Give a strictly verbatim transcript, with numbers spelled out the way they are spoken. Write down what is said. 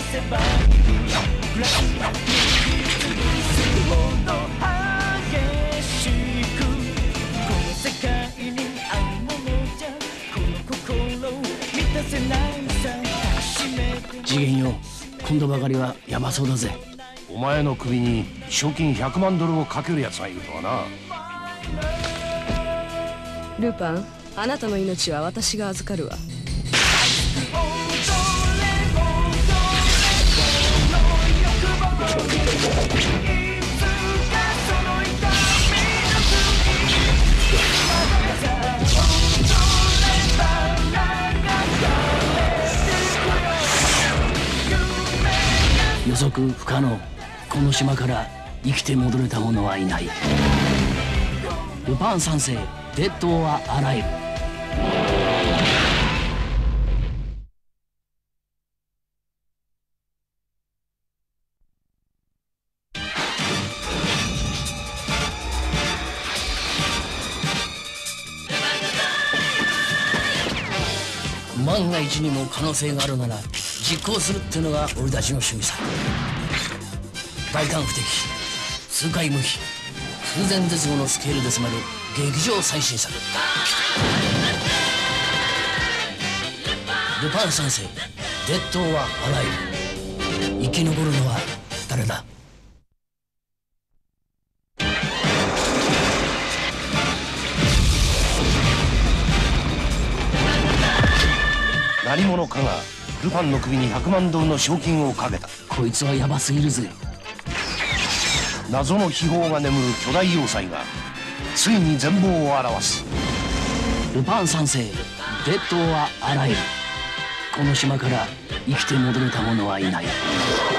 せばいいグラスに潰すほど激しくこの世界にあるものじゃこの心を満たせないさ締めて次元よ、今度ばかりはヤバそうだぜ。 お前の首に賞金ひゃくまんドルをかけるやつがいるとはな。 ルパン、あなたの命は私が預かるわ。 予測不可能。この島から生きて戻れた者はいない。ルパン三世、デッドはあらゆる。万が一にも可能性があるなら実行するってのが俺たちの趣味さ。大胆不敵、痛快無比、空前絶後のスケールで迫る劇場最新作ルパン三世、デッドはあらゆる。生き残るのは誰だ。 何者かがルパンの首にひゃくまんドルの賞金をかけた。 こいつはヤバすぎるぜ。 謎の秘宝が眠る巨大要塞がついに全貌を現す。 ルパン三世、デッドはあらゆる。この島から生きて戻れた者はいない。